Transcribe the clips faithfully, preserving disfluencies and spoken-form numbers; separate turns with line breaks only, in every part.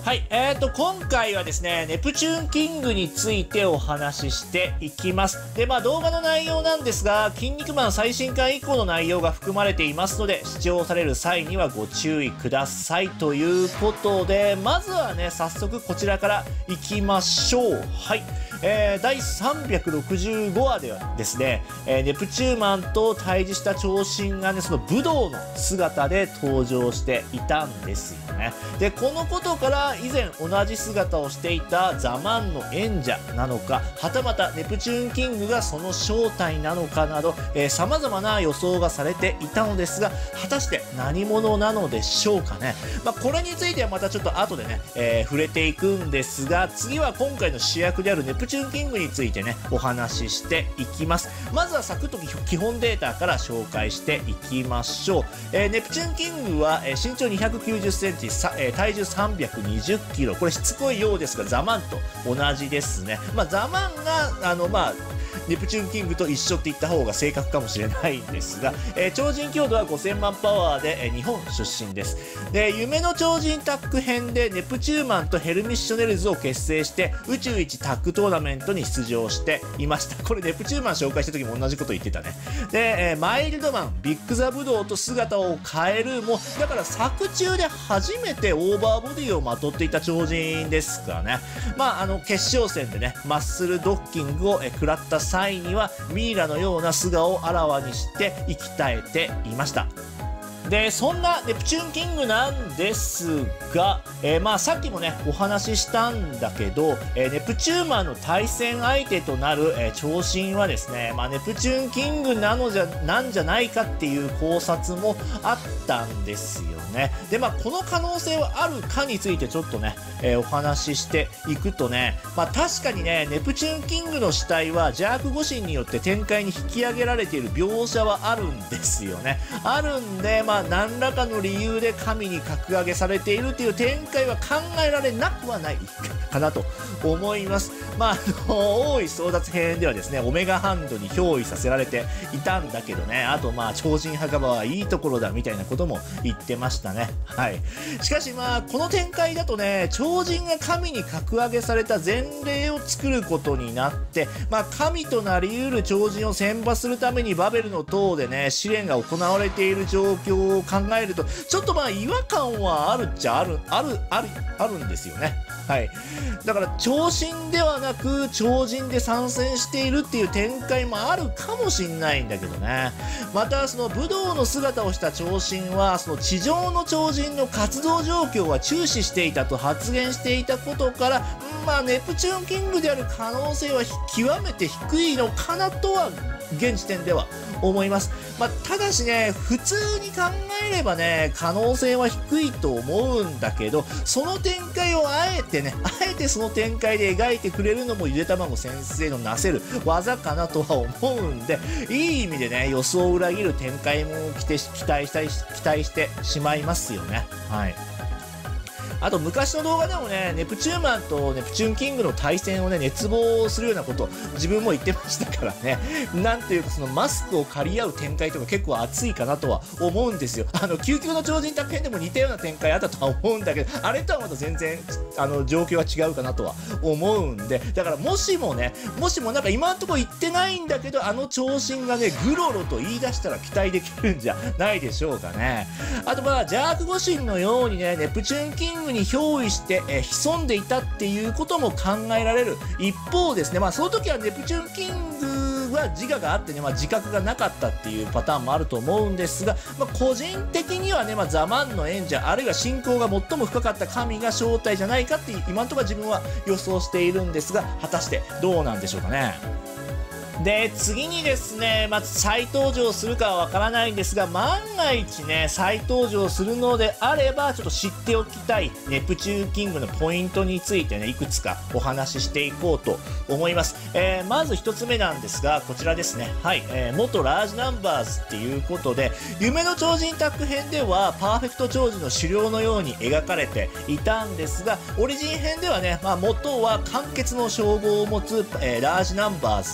はい、えーと、今回はですね、ネプチューンキングについてお話ししていきます。で、まあ動画の内容なんですが、筋肉マン最新刊以降の内容が含まれていますので、視聴される際にはご注意くださいということで、まずはね、早速こちらからいきましょう。はい。えー、だいさんびゃくろくじゅうごわではですね、えー、ネプチューンマンと対峙した長身がね、その武道の姿で登場していたんですよね。で、このことから以前同じ姿をしていたザマンの演者なのか、はたまたネプチューンキングがその正体なのかなど、えー、様々な予想がされていたのですが、果たして何者なのでしょうかね。まあ、これについてはまたちょっと後でね、えー、触れていくんですが、次は今回の主役であるネプチューンキングについてね、お話ししていきます。まずはサクッと基本データから紹介していきましょう。えー、ネプチューンキングは、えー、身長にひゃくきゅうじゅっセンチ、さえー、体重さんびゃくにじゅっキロ。これしつこいようですが、ザマンと同じですね。まあ、ザマンが、あの、まあ、ネプチューンキングと一緒って言った方が正確かもしれないんですが、えー、超人強度はごせんまんパワーで、えー、日本出身です。で、夢の超人タッグ編でネプチューンマンとヘルミッショネルズを結成して宇宙一タッグトーナメントに出場していました。これネプチューンマン紹介した時も同じこと言ってたね。で、えー、マイルドマン、ビッグザブドウと姿を変えるも、だから作中で初めてオーバーボディをまとっていた超人ですからね。まあ、あの、決勝戦でね、マッスルドッキングを、えー、食らった際にはミイラのような素顔をあらわにして生き絶えていました。で、そんなネプチューンキングなんですが、えー、まあさっきもねお話ししたんだけど、えー、ネプチューンマンの対戦相手となる、えー、長身はですね、まあ、ネプチューンキングなのじゃなんじゃないかっていう考察もあったんですよね。で、まあこの可能性はあるかについてちょっとね、えー、お話ししていくとね、まあ確かにね、ネプチューンキングの死体は邪悪護身によって展開に引き上げられている描写はあるんですよね。あるんで、まあ何らかの理由で神に格上げされているという展開は考えられなくはないかなと思います。まあ、あの、大井争奪編ではですね、オメガハンドに憑依させられていたんだけどね、あとまあ、超人墓場はいいところだみたいなことも言ってましたね。はい。しかしまあ、この展開だとね、超人が神に格上げされた前例を作ることになって、まあ、神となり得る超人を選抜するためにバベルの塔でね、試練が行われている状況を考えると、ちょっとまあ違和感はあるっちゃある、ある、ある、あるんですよね。はい。だから、超人ではなく、超人で参戦しているっていう展開もあるかもしんないんだけどね。また、その武道の姿をした超人は、その地上の超人の活動状況は注視していたと発言していたことから、まあ、ネプチューンキングである可能性は極めて低いのかなとは、現時点では思います。まあ、ただしね、普通に考えればね、可能性は低いと思うんだけど、その展開をあえてね、あえてその展開で描いてくれるのもゆでたまご先生のなせる技かなとは思うんで、いい意味でね、予想を裏切る展開も期待したい、期待してしまいますよね。はい。あと昔の動画でもね、ネプチューンマンとネプチューンキングの対戦をね、熱望するようなこと自分も言ってましたからね。なんていうかそのマスクを借り合う展開とか結構熱いかなとは思うんですよ。あの、究極の超人宅編でも似たような展開あったとは思うんだけど、あれとはまた全然、あの、状況は違うかなとは思うんで、だからもしもね、もしもなんか今のところ言ってないんだけど、あの長身がね、グロロと言い出したら期待できるんじゃないでしょうかね。あとまあ、邪悪護身のようにね、ネプチューンキングに憑依して、えー、潜んでいたっていうことも考えられる一方ですね、まあその時はネプチューンキングは自我があってね、まあ、自覚がなかったっていうパターンもあると思うんですが、まあ、個人的にはね、まあ、ザマンの演者あるいは信仰が最も深かった神が正体じゃないかって今のところ自分は予想しているんですが、果たしてどうなんでしょうかね。で、次にですね、まず再登場するかはわからないんですが、万が一ね、再登場するのであれば、ちょっと知っておきたいネプチューンキングのポイントについてね、いくつかお話ししていこうと思います。えー、まず一つ目なんですが、こちらですね。はい、えー、元ラージナンバーズっていうことで、夢の超人タッグ編では、パーフェクト超人の狩猟のように描かれていたんですが、オリジン編ではね、まあ元は完結の称号を持つ、えー、ラージナンバーズで、えー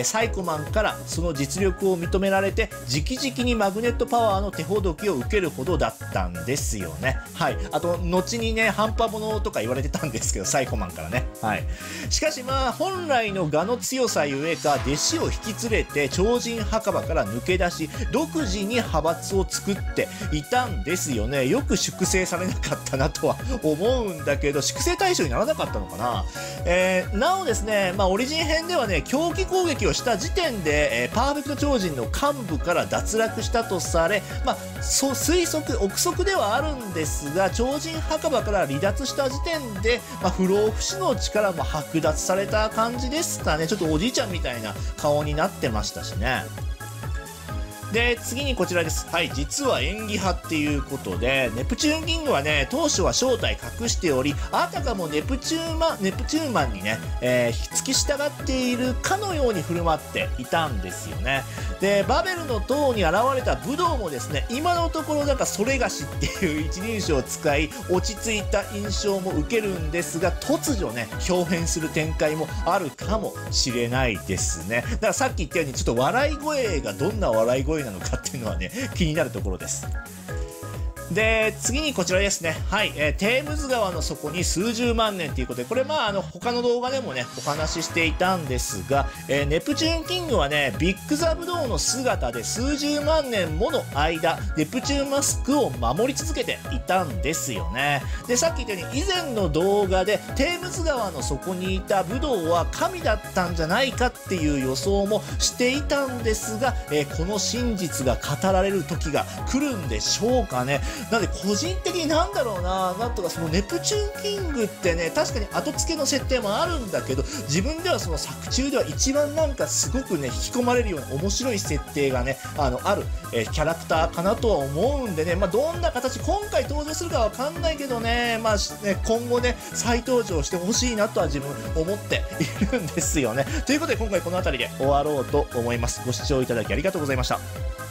ー、サイコマンからその実力を認められて直々にマグネットパワーの手ほどきを受けるほどだったんですよね。はい。あと後にね半端者とか言われてたんですけど、サイコマンからね。はい。しかしまあ本来の我の強さゆえか、弟子を引き連れて超人墓場から抜け出し独自に派閥を作っていたんですよね。よく粛清されなかったなとは思うんだけど、粛清対象にならなかったのかな。えー、なおですね、まあオリジン編ではね狂気攻撃をした時点で、えー、パーフェクト超人の幹部から脱落したとされ、まあそう推測憶測ではあるんですが、超人墓場から離脱した時点で、まあ、不老不死の力も剥奪された感じですかね。ちょっとおじいちゃんみたいな顔になってましたしね。で、次にこちらです。はい、実は演技派っていうことで、ネプチューンキングはね、当初は正体隠しており、あたかもネプチューンマン、ネプチューンマンにね、えー、付き従っているかのように振る舞っていたんですよね。で、バベルの塔に現れた武道もですね、今のところなんかそれがしっていう一人称を使い、落ち着いた印象も受けるんですが、突如ね、表変する展開もあるかもしれないですね。だからさっき言ったように、ちょっと笑い声がどんな笑い声なのかっていうのはね気になるところです。で、次にこちらですね。はい、えー、テームズ川の底に数十万年ということで、これまあ、あの、他の動画でもね、お話ししていたんですが、えー、ネプチューンキングはね、ビッグザブドウの姿で数十万年もの間、ネプチューンマスクを守り続けていたんですよね。で、さっき言ったように、以前の動画で、テームズ川の底にいたブドウは神だったんじゃないかっていう予想もしていたんですが、えー、この真実が語られる時が来るんでしょうかね。なので個人的になんだろうな、なんとかそのネプチューンキングってね、確かに後付けの設定もあるんだけど、自分ではその作中では一番なんかすごくね、引き込まれるような面白い設定がね、あの、ある、えー、キャラクターかなとは思うんでね、まあどんな形、今回登場するかわかんないけどね、まあね、今後ね、再登場してほしいなとは自分思っているんですよね。ということで今回この辺りで終わろうと思います。ご視聴いただきありがとうございました。